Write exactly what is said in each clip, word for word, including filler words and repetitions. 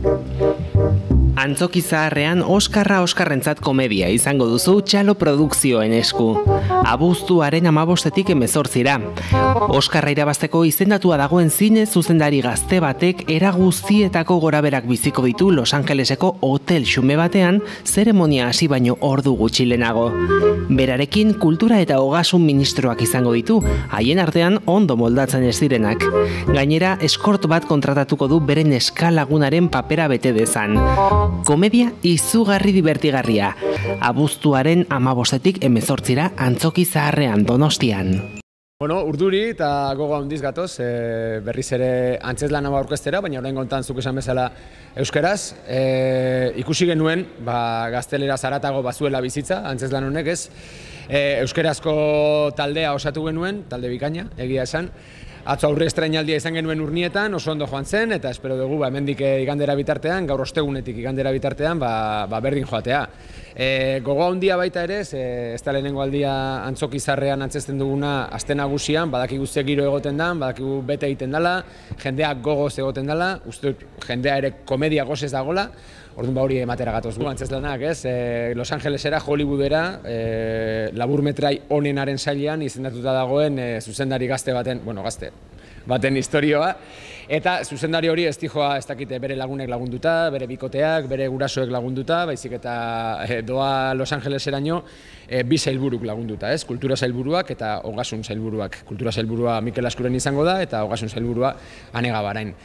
Antzoki Zaharrean Oskarra Oskarrentzat komedia izango duzu Txalo Produkzioen esku. Abuztuaren hamabostetik hemezortzira. Oskarra irabazteko izendatua dagoen zine zuzendari gazte batek era guztietako goraberak biziko ditu Los Angeleseko hotel xume batean zeremonia hasi baino ordu gutxi lehenago. Berarekin kultura eta ogasun ministroak izango ditu, haien artean ondo moldatzen ez direnak. Gainera, eskort bat kontratatuko du beren eskalagunaren papera bete dezan. Komedia izugarri divertigarria. Abuztuaren hamabostetik hemezortzira Antzoki Zaharrean Donostian. Bueno, urduri eta gogo handiz gatoz, e, berriz ere antzezlan hau aurkeztera, baina orain gontan zuk esan bezala euskaraz. E, ikusi genuen, ba, gaztelera zaratago bazuela bizitza, antzezlan honek ez. E, euskarazko taldea osatu genuen, talde bikaina, egia esan. Atzo aurre estrainaldia izan genuen Urnietan, oso ondo joan zen, eta espero dugu ba, hemendik igandera bitartean, gaur ostegunetik igandera bitartean, ba, ba berdin joatea. E, gogo handia baita ere, ez da lehenengo aldia Antzoki Zaharrean antzesten duguna aste nagusian, badakigu ze giro egoten dan, badakigu bete egiten dela, jendeak gogoz egoten dela, uste dut jendea ere komedia gozez dagola, orduan ba hori ematera gatoz gu antzeslanak, ez? E, Los Angelesera, Hollywoodera, e, laburmetrai onenaren sailean izendatuta dagoen e, zuzendari gazte baten, bueno, gazte, baten historioa, eta zuzendari hori ez dijoa ez dakite bere lagunek lagunduta, bere bikoteak, bere gurasoek lagunduta, baizik eta e, doa Los Angeleseraino e, bi sailburuk lagunduta, ez? Kultura sailburuak eta ogasun sailburuak. Kultura sailburua Mikel Askuren izango da eta ogasun sailburua Ane Gabarain.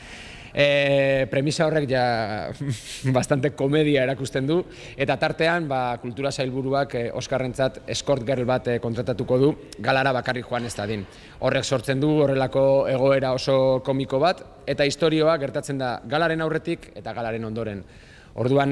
E, premisa horrek ja bastante komedia erakusten du, eta tartean ba, kultura sailburuak e, Oskarrentzat escort girl bat e, kontratatuko du galara bakarrik joan ez dadin. Horrek sortzen du horrelako egoera oso komiko bat, eta istorioa gertatzen da galaren aurretik eta galaren ondoren. Orduan,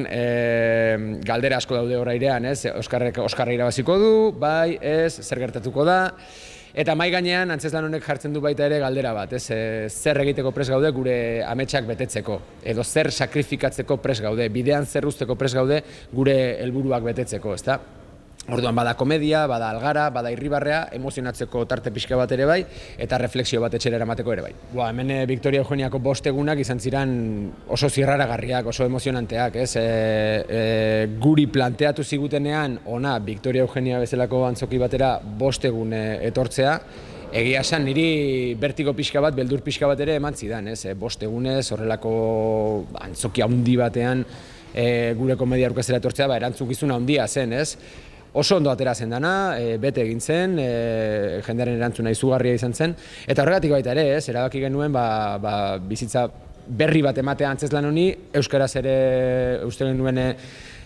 e, galdera asko daude orairean, ez? Oskarrek Oskarra irabaziko du, bai, ez, zer gertatuko da. Eta mai gainean, antzezlan honek jartzen du baita ere galdera bat, ez? E, zer egiteko prest gaude gure ametsak betetzeko, edo zer sakrifikatzeko prest gaude, bidean zer usteko prest gaude gure helburuak betetzeko, ezta? Orduan bada komedia, bada algara, bada irribarrea, emozionatzeko tarte pixka bat ere bai, eta refleksio bat etxera eramateko ere bai. Boa, hemen Victoria Eugeniako bost egunak izan ziren oso zirraragarriak, oso emozionanteak, ez? E, e, guri planteatu zigutenean, ona, Victoria Eugenia bezalako antzoki batera bost egun etortzea, egia esan niri bertigo pixka bat, beldur pixka bat ere eman zidan, ez? E, bost egunez, horrelako antzoki handi batean e, gure komedia aurkeztera etortzea, ba, erantzukizuna handia zen, ez? Oso ondo atera zen dana, e, bete egin zen, e, jendearen erantzuna izugarria izan zen, eta horregatik baita ere, ez, erabaki genuen ba, ba, bizitza berri bat ematea antzezlan honi, euskaraz ere uste genuen e,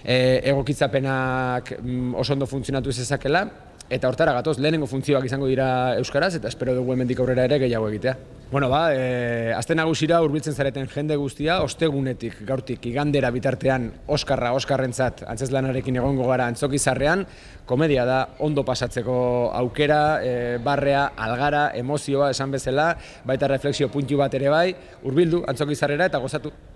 egokitzapenak oso ondo funtzionatu zezakela, eta hortara gatoz, lehenengo funtzioak izango dira euskaraz, eta espero dugu hemendik aurrera ere gehiago egitea. Bueno, ba, e, aste nagusira hurbiltzen zareten jende guztia, ostegunetik, gaurtik, igandera bitartean Oskarra, Oskarrentzat, antzezlanarekin egongo gara Antzoki Zaharrean, komedia da, ondo pasatzeko aukera, e, barrea, algara, emozioa, esan bezala, baita refleksio puntu bat ere bai, hurbildu Antzoki Zaharrera eta gozatu.